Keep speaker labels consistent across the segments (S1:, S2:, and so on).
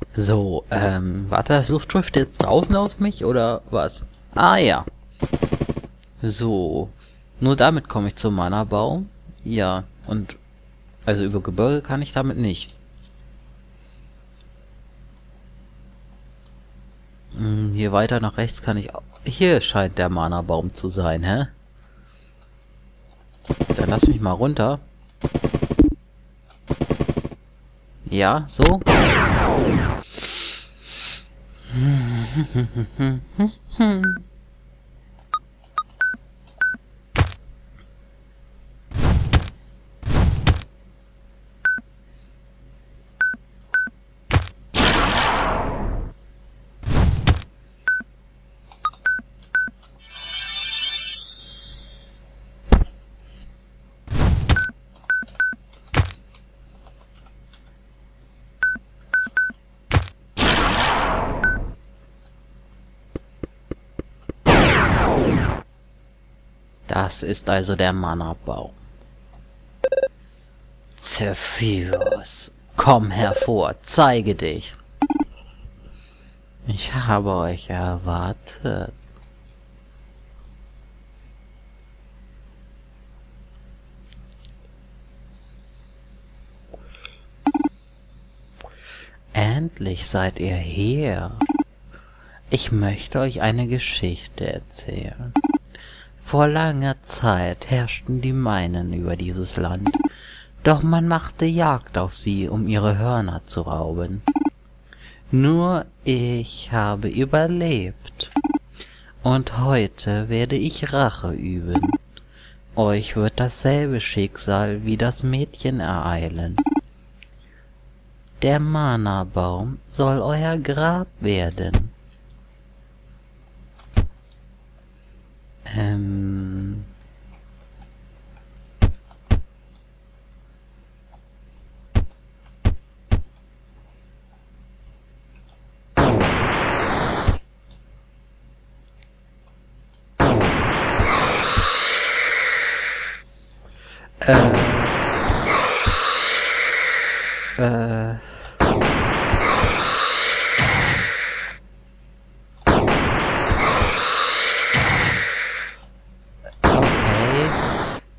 S1: So, warte, das Luftschiff jetzt draußen aus mich oder was? Ah ja. So. Nur damit komme ich zum Mana-Baum. Ja, und also über Gebirge kann ich damit nicht. Hier weiter nach rechts kann ich auch. Hier scheint der Mana-Baum zu sein, hä? Dann lass mich mal runter. Ja, so. Das ist also der Mana-Baum. Zephyrus, komm hervor, zeige dich. Ich habe euch erwartet. Endlich seid ihr hier. Ich möchte euch eine Geschichte erzählen. Vor langer Zeit herrschten die Meinen über dieses Land, doch man machte Jagd auf sie, um ihre Hörner zu rauben. Nur ich habe überlebt, und heute werde ich Rache üben. Euch wird dasselbe Schicksal wie das Mädchen ereilen. Der Mana-Baum soll euer Grab werden. Okay.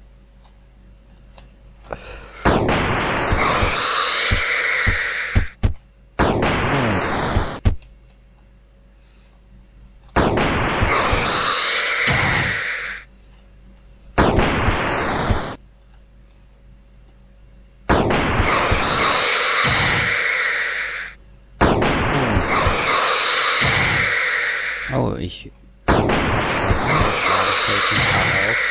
S1: Oh, ich fällt mir gerade auf.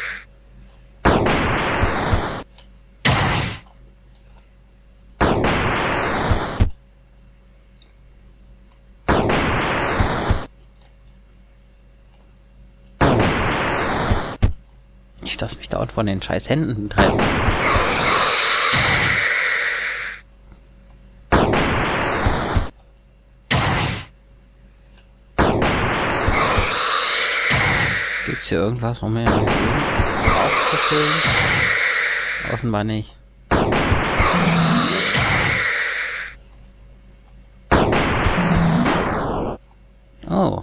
S1: Ich lasse mich dauernd von den scheiß Händen treiben. Gibt's hier irgendwas, um mir aufzufüllen? Offenbar nicht. Oh.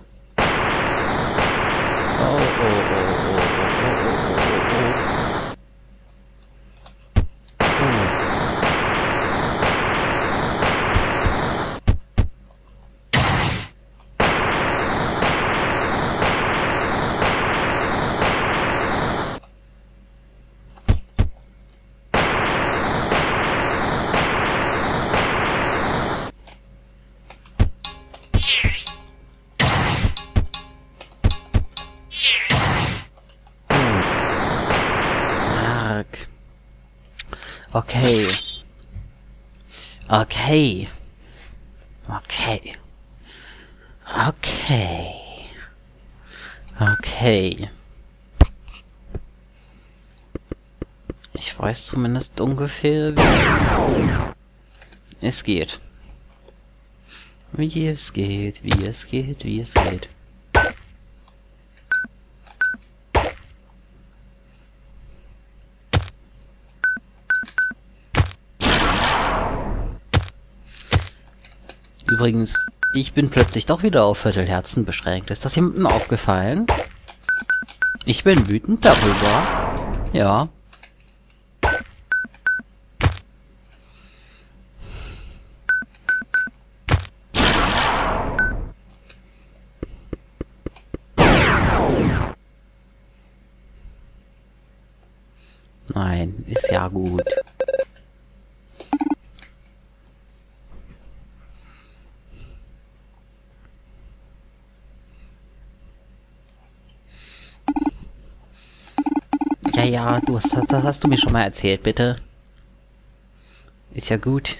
S1: Okay. Okay. Okay. Okay. Okay. Ich weiß zumindest ungefähr, wie es geht. Wie es geht, wie es geht, wie es geht. Übrigens, ich bin plötzlich doch wieder auf Viertelherzen beschränkt. Ist das jemandem aufgefallen? Ich bin wütend darüber. Ja. Nein, ist ja gut. Ja, das hast du mir schon mal erzählt, bitte. Ist ja gut.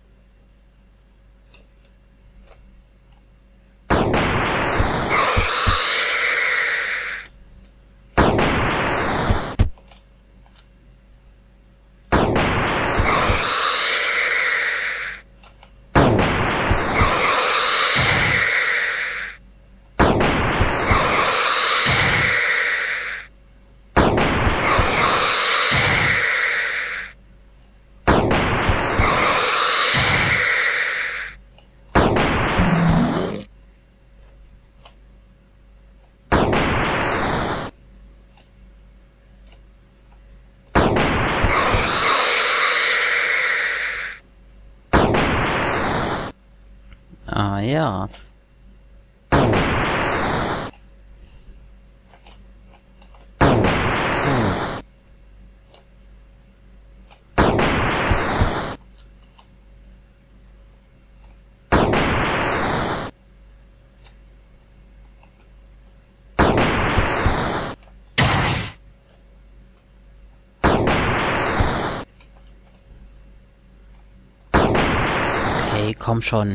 S1: Ah ja. Okay, komm schon.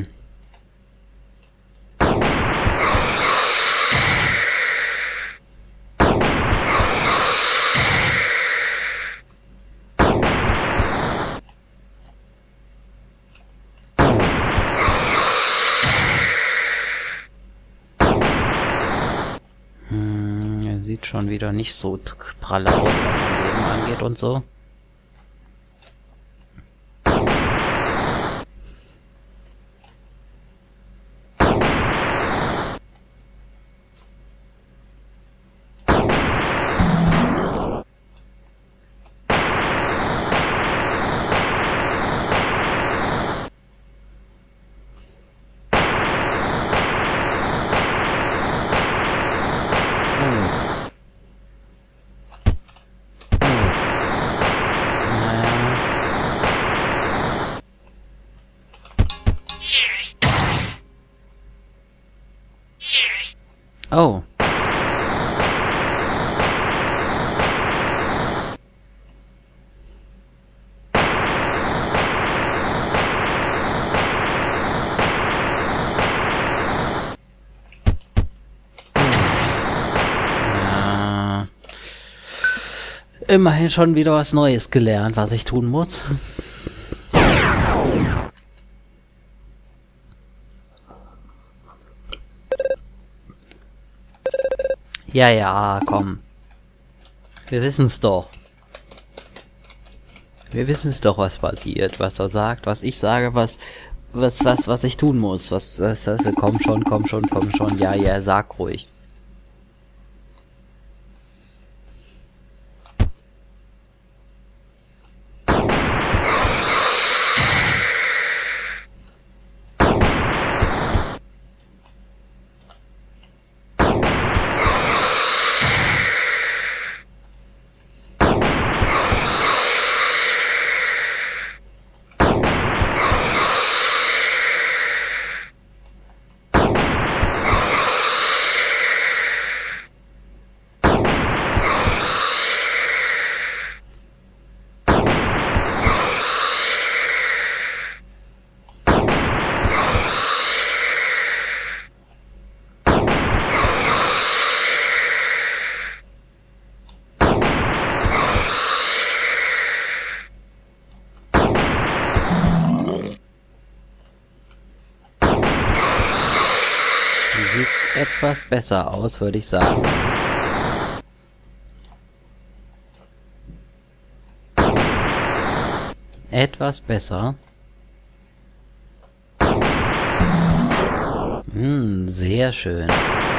S1: Er sieht schon wieder nicht so pralle aus, was sein Leben angeht und so. Oh. Ja. Immerhin schon wieder was Neues gelernt, was ich tun muss. Ja, komm. Wir wissen's doch. Wir wissen's doch, was passiert, was er sagt, was ich sage, was ich tun muss. Komm schon. Ja, sag ruhig. Sieht etwas besser aus, würde ich sagen. Etwas besser. Sehr schön.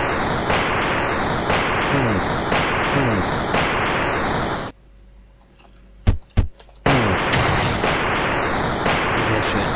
S1: Sehr schön.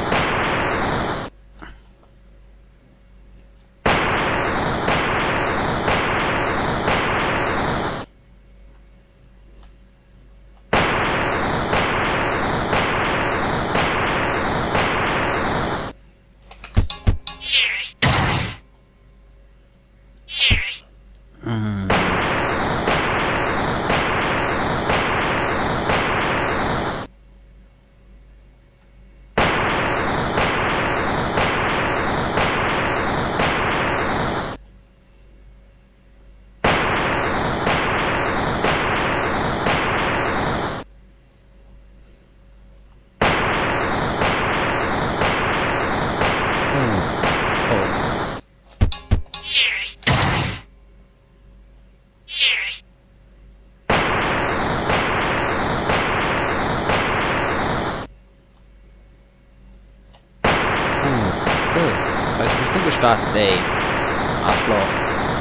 S1: Falsche Richtung gestartet, ey. Arschloch.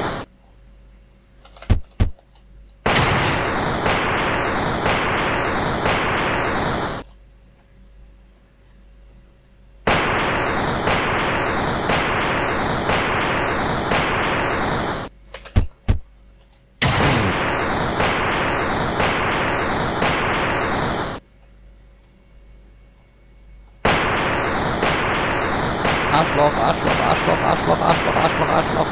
S1: Arschloch, Arschloch, Arschloch, Arschloch, Arschloch, Arschloch, Arschloch.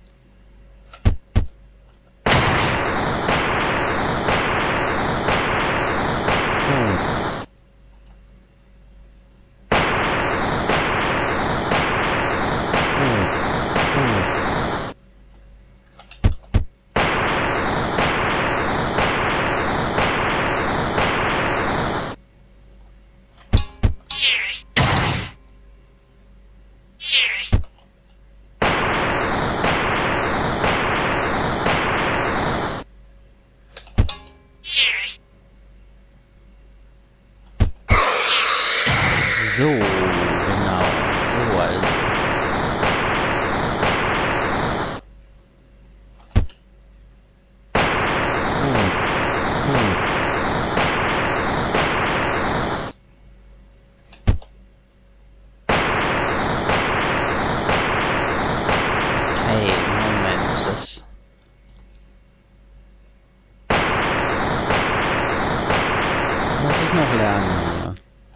S1: So, genau. So, also. Hey, Moment, das... muss ich noch lernen hier.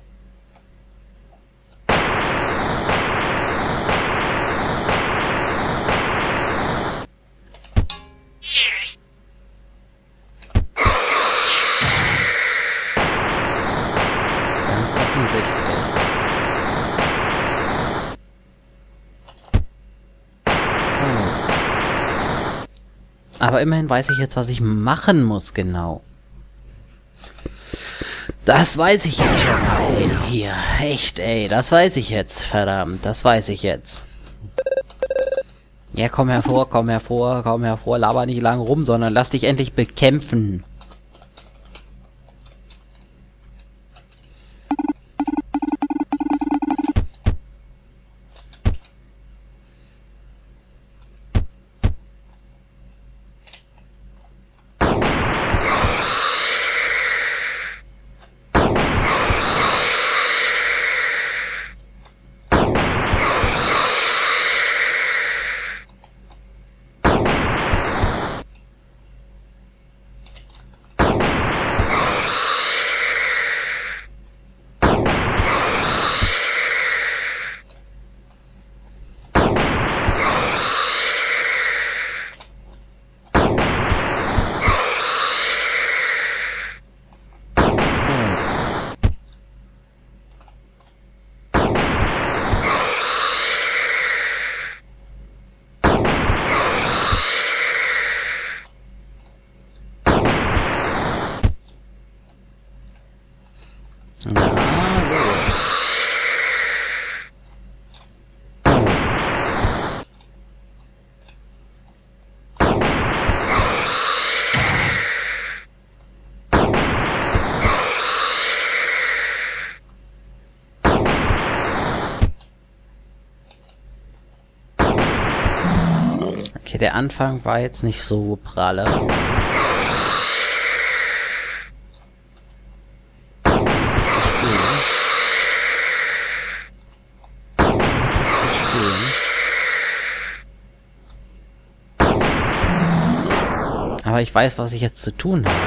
S1: Ganz offensichtlich. Aber immerhin weiß ich jetzt, was ich machen muss, genau. Das weiß ich jetzt schon. Ey, hier, echt, ey, das weiß ich jetzt, verdammt, das weiß ich jetzt. Ja, komm hervor, komm hervor, komm hervor, laber nicht lang rum, sondern lass dich endlich bekämpfen. Okay, der Anfang war jetzt nicht so pralle. Aber ich weiß, was ich jetzt zu tun habe.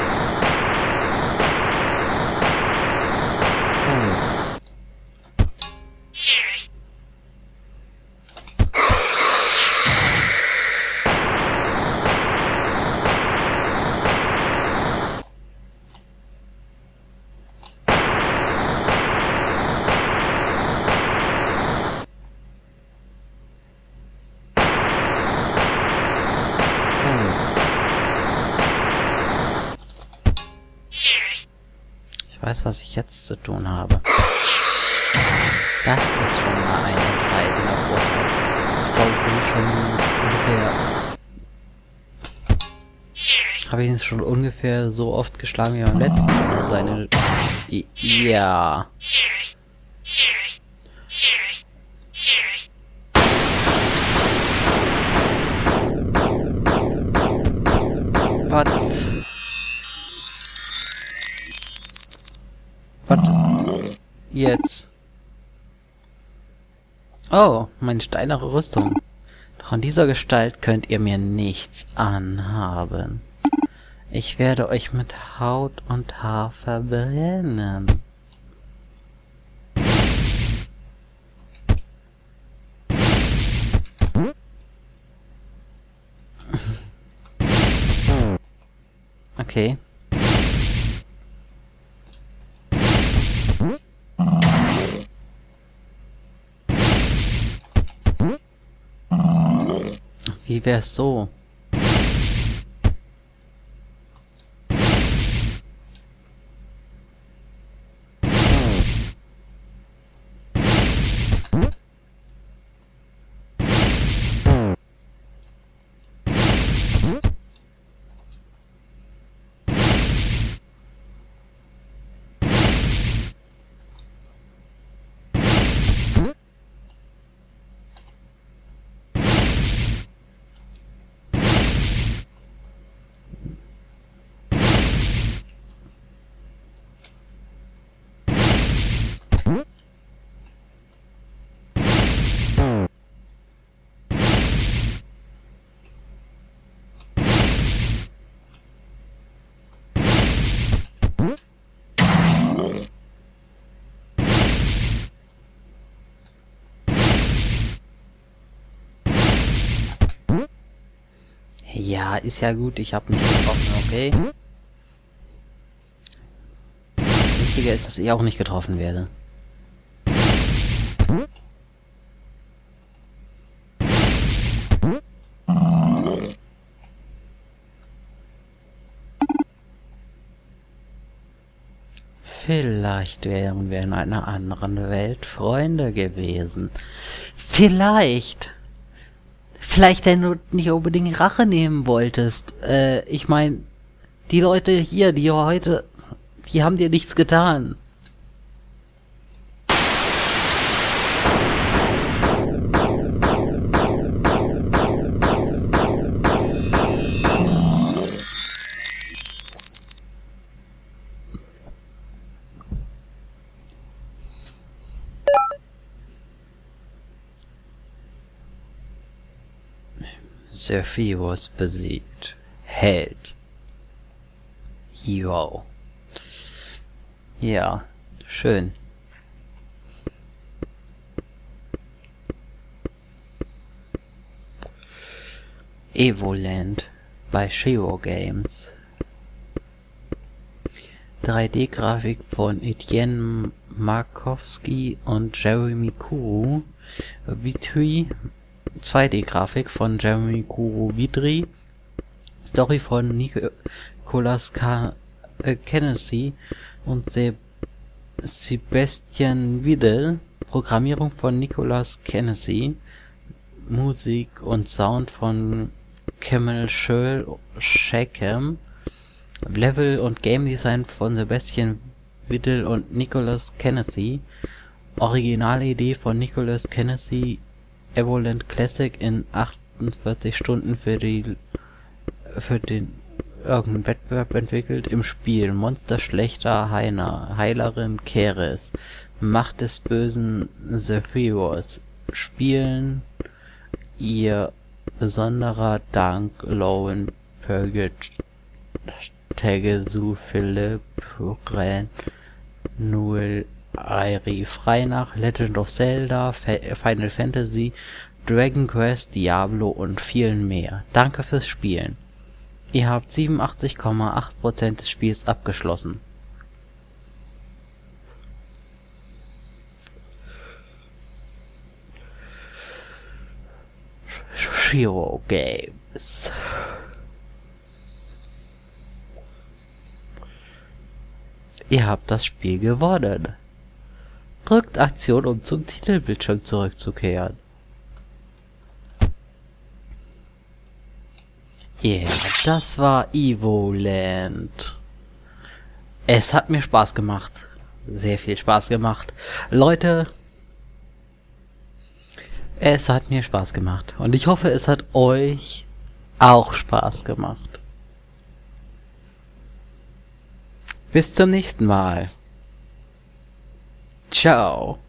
S1: Ich weiß, was ich jetzt zu tun habe. Das ist schon mal ein entscheidender Vorteil. Ich glaube, ich bin schon ungefähr... Habe ich ihn schon ungefähr so oft geschlagen wie beim letzten Mal. Seine... Ja... Was? Jetzt. Oh, meine steinere Rüstung. Doch an dieser Gestalt könnt ihr mir nichts anhaben. Ich werde euch mit Haut und Haar verbrennen. Okay. Wie wär's so? Ja, ist ja gut, ich habe nicht getroffen, okay? Wichtiger ist, dass ich auch nicht getroffen werde. Vielleicht wären wir in einer anderen Welt Freunde gewesen. Vielleicht! Vielleicht, wenn du nicht unbedingt Rache nehmen wolltest. Ich meine, die Leute hier, die heute, die haben dir nichts getan. Sephiroth besiegt. Held. Yo. Ja, schön. Evoland bei Shiro Games. 3D-Grafik von Etienne Markowski und Jeremy Kuru Vitry. 2D-Grafik von Jeremy Kuru Vitry. Story von Nicolas Kennedy und Sebastian Widdel. Programmierung von Nicolas Kennedy. Musik und Sound von Kemal Shackham. Level und Game Design von Sebastian Widdel und Nicolas Kennedy. Originalidee von Nicolas Kennedy. Evoland Classic in 48 Stunden für den irgendeinen Wettbewerb entwickelt. Im Spiel Monster schlechter Heilerin Keres, Macht des bösen Zephyros, spielen ihr besonderer Dank Lowen Purgit Tegesu Philipp Ren Nuel Airi, frei nach Legend of Zelda, Final Fantasy, Dragon Quest, Diablo und vielen mehr. Danke fürs Spielen. Ihr habt 87,8% des Spiels abgeschlossen. Shiro Games. Ihr habt das Spiel gewonnen. Drückt Aktion, um zum Titelbildschirm zurückzukehren. Yeah, das war Evoland. Es hat mir Spaß gemacht. Sehr viel Spaß gemacht. Leute, es hat mir Spaß gemacht. Und ich hoffe, es hat euch auch Spaß gemacht. Bis zum nächsten Mal. Ciao.